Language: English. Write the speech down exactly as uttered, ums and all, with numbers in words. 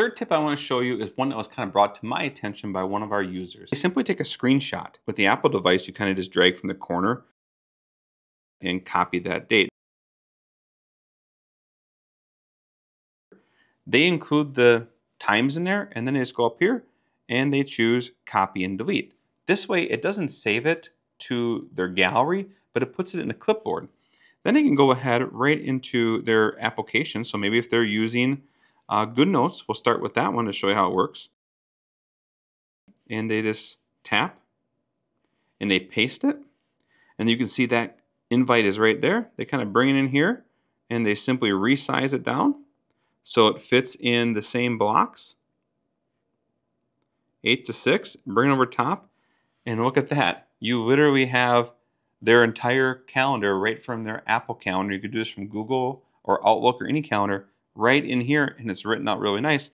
third tip I want to show you is one that was kind of brought to my attention by one of our users. They simply take a screenshot. With the Apple device, you kind of just drag from the corner and copy that date. They include the times in there, and then they just go up here and they choose copy and delete. This way it doesn't save it to their gallery, but it puts it in a clipboard. Then they can go ahead right into their application. So maybe if they're using uh, GoodNotes, we'll start with that one to show you how it works. And they just tap and they paste it. And you can see that invite is right there. They kind of bring it in here and they simply resize it down so it fits in the same blocks. eight to six, bring it over top, and look at that. You literally have their entire calendar right from their Apple calendar. You could do this from Google or Outlook or any calendar right in here, and it's written out really nice.